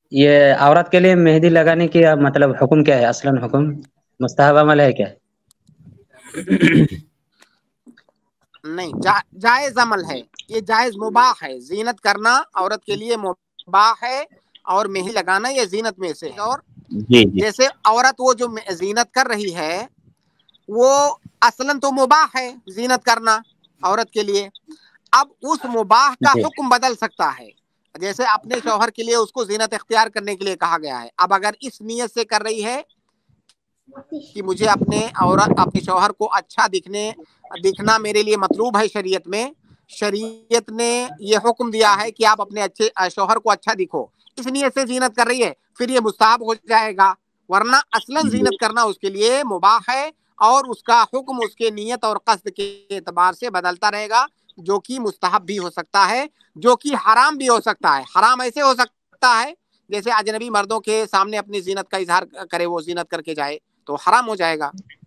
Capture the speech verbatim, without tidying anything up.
یہ عورت کے لیے مہندی لگانے کی مطلب حکم کیا ہے؟ اصلاً حکم مستحب عمل ہے کیا؟ نہیں، جا, جائز عمل ہے یہ، جائز مباح ہے، زینت کرنا عورت کے لیے مباح ہے، اور مہندی لگانا یہ زینت میں سے ہے۔ اور جی جی جیسے عورت وہ جو زینت کر رہی ہے وہ اصلاً تو مباح ہے زینت کرنا عورت کے لیے، اب اس مباح کا جی حکم بدل سکتا ہے، جیسے اپنے شوہر کے لیے اس کو زینت اختیار کرنے کے لیے کہا گیا ہے، اب اگر اس نیت سے کر رہی ہے کہ مجھے اپنے اور اپنے شوہر کو اچھا دکھنے دکھنا میرے لیے مطلوب ہے، شریعت میں شریعت نے یہ حکم دیا ہے کہ آپ اپنے اچھے شوہر کو اچھا دکھو، اس نیت سے زینت کر رہی ہے، پھر یہ مستحب ہو جائے گا، ورنہ اصلاً جی زینت کرنا اس کے لیے مباح ہے، اور اس کا حکم اس کے نیت اور قصد کے اعتبار سے بدلتا رہے گا، جو کہ مستحب بھی ہو سکتا ہے، جو کہ حرام بھی ہو سکتا ہے۔ حرام ایسے ہو سکتا ہے جیسے اجنبی مردوں کے سامنے اپنی زینت کا اظہار کرے، وہ زینت کر کے جائے تو حرام ہو جائے گا۔